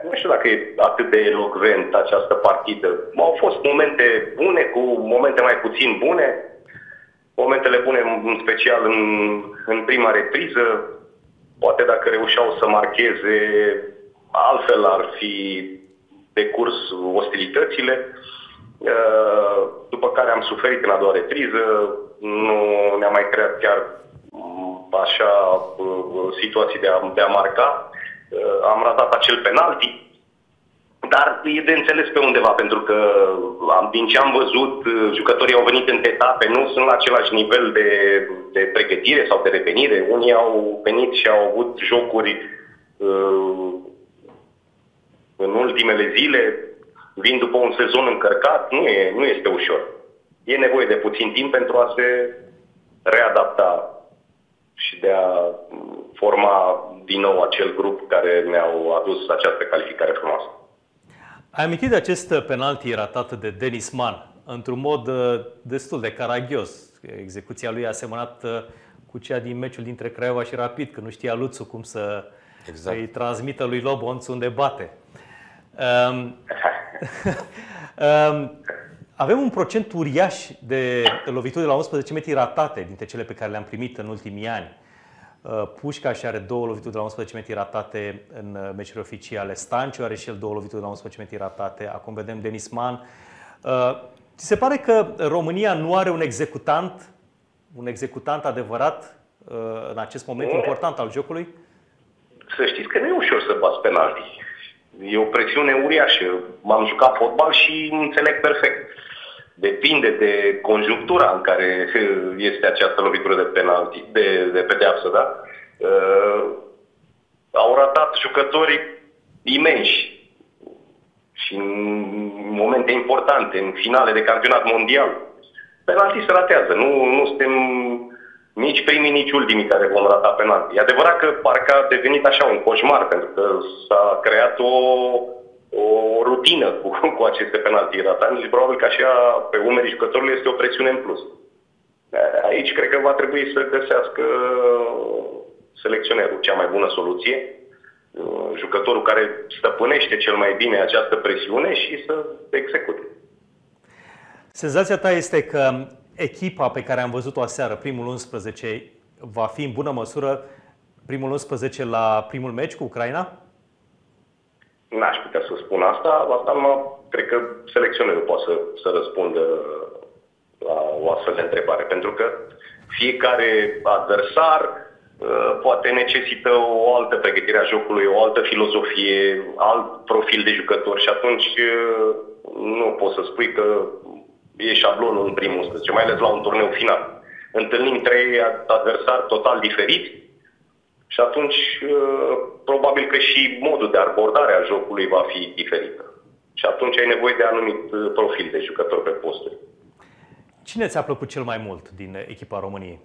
Nu știu dacă e atât de elocvent această partidă. Au fost momente bune cu momente mai puțin bune. Momentele bune, în special în prima repriză. Poate dacă reușeau să marcheze, altfel ar fi decurs ostilitățile. După care am suferit în a doua repriză. Nu ne-a mai creat chiar așa situații de a marca. Am ratat acel penalti. Dar e de înțeles pe undeva, pentru că din ce am văzut, jucătorii au venit în etape, nu sunt la același nivel de pregătire sau de revenire. Unii au venit și au avut jocuri în ultimele zile, vin după un sezon încărcat, nu este ușor. E nevoie de puțin timp pentru a se readapta și de a forma din nou acel grup care ne-au adus această calificare frumoasă. Ai amintit de acest penalti ratat de Denis Man, într-un mod destul de caragios. Execuția lui a asemănat cu cea din meciul dintre Craiova și Rapid, că nu știa Luțu cum să îi transmită lui Lobonț unde bate. Avem un procent uriaș de lovituri de la 11 metri ratate dintre cele pe care le-am primit în ultimii ani. Pușcaș are 2 lovituri de la 11 metri ratate în meciuri oficiale. Stanciu are și el 2 lovituri de la 11 metri ratate. Acum vedem Denis Man. Ți se pare că România nu are un executant adevărat în acest moment important al jocului? Să știți că nu e ușor să bați penalti. E o presiune uriașă. M-am jucat fotbal și înțeleg perfect. Depinde de conjunctura în care este această lovitură de penalti, de pedeapsă, da? Au ratat jucători imensi și în momente importante, în finale de campionat mondial. Penaltii se ratează. Nu suntem nici primii, nici ultimii care vom rata penalti. E adevărat că parcă a devenit așa un coșmar, pentru că s-a creat o rutină cu aceste penalti ratate și probabil că așa pe umerii jucătorului este o presiune în plus. Aici cred că va trebui să găsească selecționerul cea mai bună soluție, jucătorul care stăpânește cel mai bine această presiune și să execute. Senzația ta este că echipa pe care am văzut-o aseară, primul 11, va fi în bună măsură primul 11 la primul meci cu Ucraina? N-aș putea să spun asta. Cred că selecționerul poate să răspundă la o astfel de întrebare. Pentru că fiecare adversar poate necesită o altă pregătire a jocului, o altă filozofie, alt profil de jucător și atunci nu poți să spui că e șablonul în primul 11, mai ales la un turneu final. Întâlnim 3 adversari total diferiți și atunci probabil că și modul de abordare a jocului va fi diferit. Și atunci ai nevoie de anumit profil de jucător pe posturi. Cine ți-a plăcut cel mai mult din echipa României?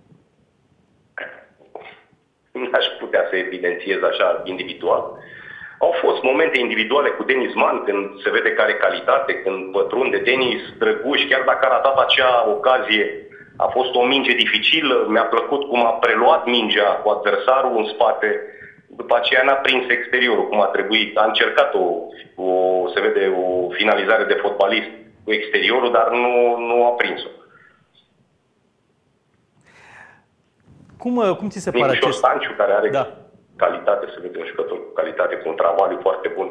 N-aș putea să evidențiez așa individual. Au fost momente individuale cu Denis Man, când se vede că are calitate, când pătrunde. Denis Drăguș, chiar dacă a ratat acea ocazie, a fost o minge dificilă. Mi-a plăcut cum a preluat mingea cu adversarul în spate. După aceea n-a prins exteriorul cum a trebuit. A încercat se vede o finalizare de fotbalist cu exteriorul, dar nu a prins-o. Cum ți se pare acest... Stanciu, care are calitate, se vede un jucător cu calitate, cu un travaliu foarte bun.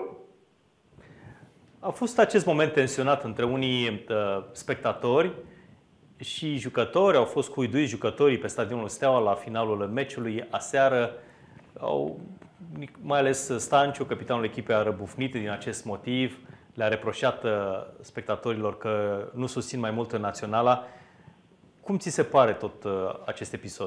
A fost acest moment tensionat între unii spectatori și jucători. Au fost cuiduiți jucătorii pe stadionul Steaua la finalul meciului aseară. Mai ales Stanciu, capitanul echipei, a răbufnit din acest motiv. Le-a reproșat spectatorilor că nu susțin mai mult naționala. Cum ți se pare tot acest episod?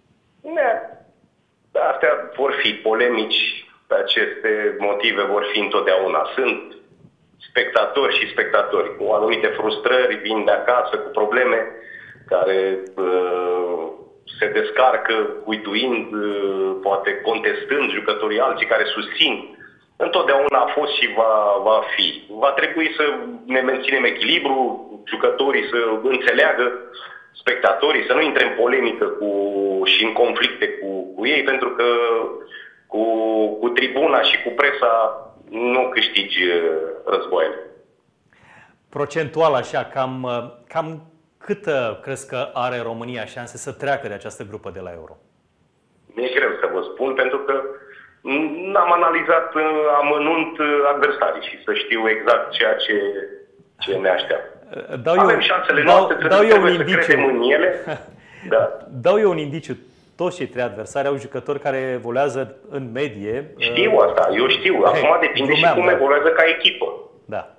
Astea vor fi polemici, pe aceste motive vor fi întotdeauna. Sunt spectatori și spectatori cu anumite frustrări, vin de acasă cu probleme care se descarcă cuituind, poate contestând jucătorii alții care susțin. Întotdeauna a fost și va fi. Va trebui să ne menținem echilibru, jucătorii să înțeleagă, spectatorii să nu intre în polemică și în conflicte cu ei, pentru că cu tribuna și cu presa nu câștigi războaiele. Procentual, așa, cam câtă crezi că are România șanse să treacă de această grupă de la Euro? Mi-e greu să vă spun, pentru că n-am analizat amănunt adversarii și să știu exact ceea ce ne așteaptă. Avem șansele noastre, trebuie să credem în ele. Da. Dau eu un indiciu. Toți cei trei adversari au jucători care evoluează în medie. Știu asta, eu știu. Acum depinde și cum evoluează ca echipă. Da.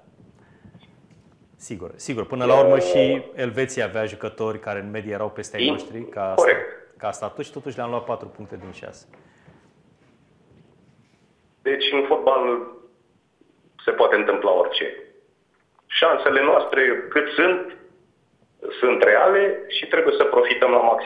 Sigur. Până la urmă și Elveția avea jucători care în medie erau peste ai noștri ca statut și totuși le-am luat 4 puncte din 6. Deci în fotbal se poate întâmpla orice. Șansele noastre cât sunt reale și trebuie să profităm la maxim.